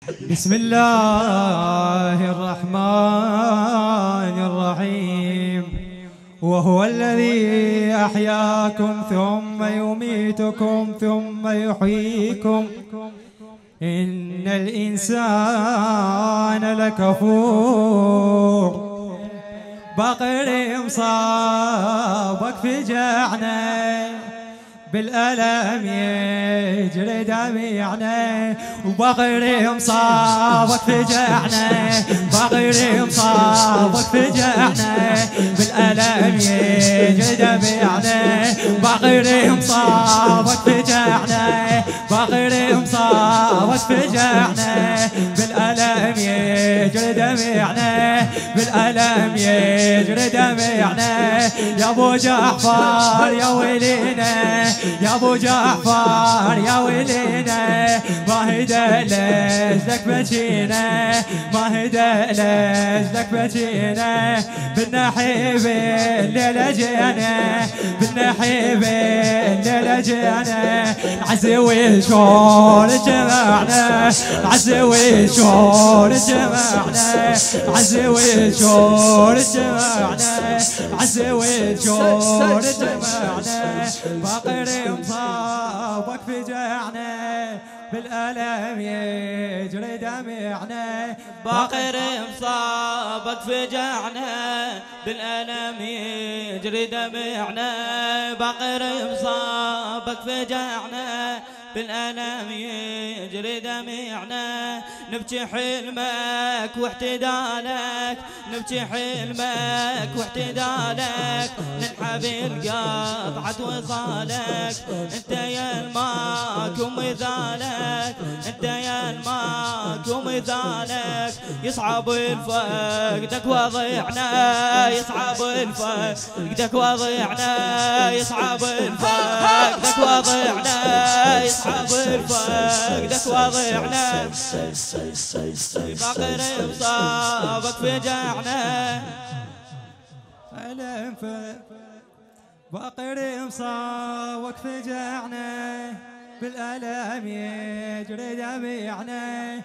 بسم الله الرحمن الرحيم. وهو الذي أحياكم ثم يميتكم ثم يحييكم إن الإنسان لكفور. بقر مصابك فجعنا بالألم يجري دمعنا. وبقر مصابك فجعنا بقر مصابك فجعنا بالألم يجري دمعنا. بقر مصابك فجعنا بقر مصابك فجعنا بالألم يجري دمعنا بالألم يجري دمعنا. يا ابو جعفر يا ويلينا يا ابو جعفر يا ويلينا ما هدى لك بكينا ما هدى لك بكينا. بالنحيب الليلة جينا بالنحيب الليلة جينا. عزوي شور جمعنا عزوي شور جمعنا عزوي شور جمعنا عزوي شور جمعنا. بقر مصابك فجعنا بالألم يجري دمعنا. بقر مصابك فجعنا بالألم يجري دمعنا. بقر مصابك فجعنا بالألم يجري دمعنا. نبكي حلمك واحتدالك نبكي حلمك واحتدالك. ننحب القطعة وصالك انت يا الماك ومثالك انت يا الماك ومثالك. يصعب الفقدك وضيعنا يصعب الفقدك وضيعنا يصعب الفقدك وضيعنا يصعب الفقدك وضيعنا. بقر مصابك فجعنا بقر مصابك فجعنا بالألم يجري دمعنا.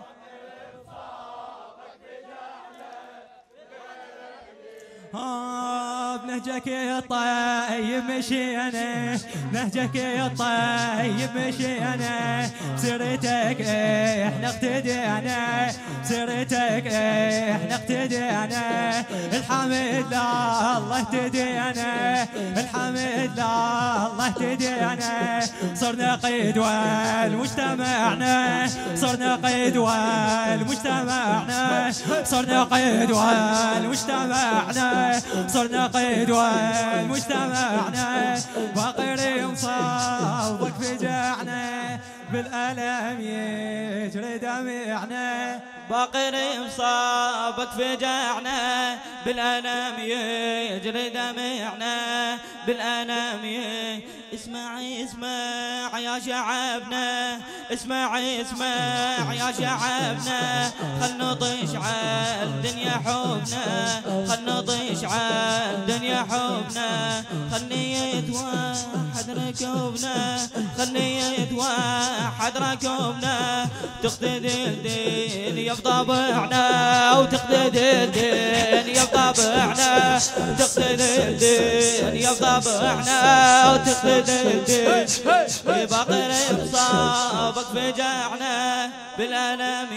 بنهجك الطيب مشينا نهجك الطيب مشينا. بسيرتك احنا اقتدينا بسيرتك احنا اقتدينا. الحمد لله الله اهتدينا الحمد لله الله اهتدينا. صرنا قدوة لمجتمعنا صرنا قدوة لمجتمعنا صرنا قدوة لمجتمعنا صرنا قدوة لمجتمعنا. بقر مصابك فجعنا بالألم يجري دمعنا. بقر مصابك فجعنا بالألم يجري دمعنا بالألم. اسمع اسمع يا شعبنا اسمع اسمع يا شعبنا. خل نطيش على الدنيا حبنا خل نطيش على الدنيا حبنا. خلني يتوحد ركوبنا خلني يتوحد ركوبنا. تقتدي الدنيا بطبعنا وتقتدي الدنيا بطبعنا تقتدي الدنيا بطبعنا وتقتدي الدنيا. بقر مصابك فجعنا بالألم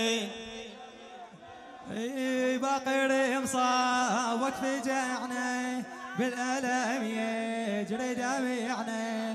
بقر مصابك فجعنا بالألم يجري دمعنا.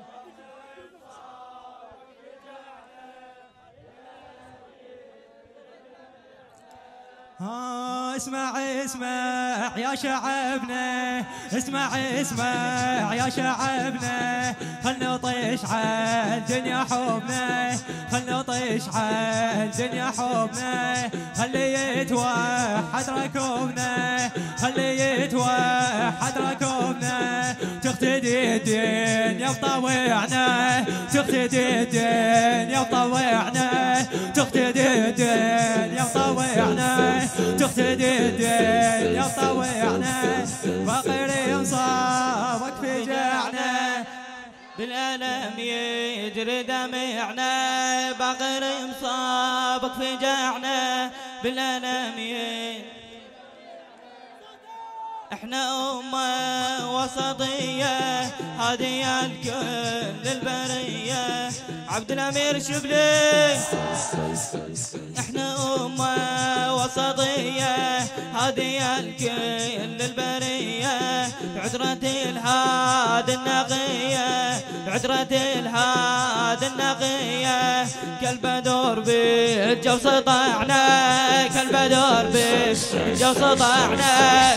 اسمع اسمع يا شعبنا اسمع اسمع يا شعبنا. خل نطيش على الدنيا حبنا خل نطيش على الدنيا حبنا. خلي يتوحد ركوبنا خلي يتوحد ركوبنا. تقتدي الدنيا بطوعنا تقتدي الدنيا بطوعنا تقتدي الدنيا بطوعنا تقتدي الدنيا بطوعنا. بقر مصابك فجعنا بالألم يجري دمعنا. بقر مصابك مصابك فجعنا بالألم احنا أمة وسطية هادية الكل البرية عبد الأمير شبلي احنا أمة وسطية هادية الكل البرية بعذرة الهاد النقية بعذرة الهاد النقية كالبدور بالجو سطعنا كالبدور بالجو سطعنا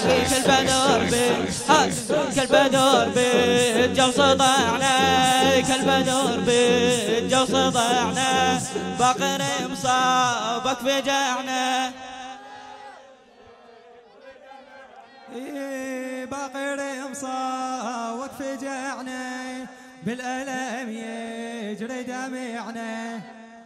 كالبدور بالجو سطعنا كالبدور بالجو سطعنا باقر مصابك فجعنا باقر مصابك فجعنا بالألم يجري دمعنا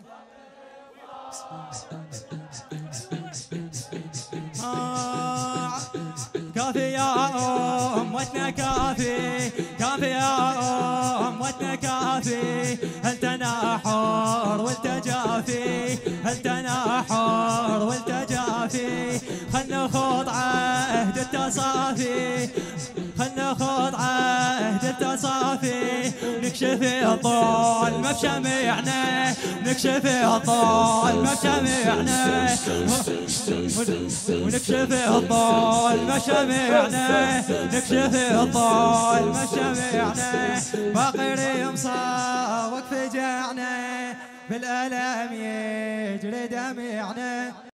كافي يا أمتنا كافي كافي يا أمتنا كافي هل تناحر والتجافي هل تناحر والتجافي خلنا نخوض عهد التصافي خلنا نخوض عهد التصافي نكشف الطول ما بشمعنا نكشف الطول ما بشمعنا ونكشف الطول ما شمعنا نكشف الطول ما شمعنا باقر مصابك فجعنا بالألم يجري دمعنا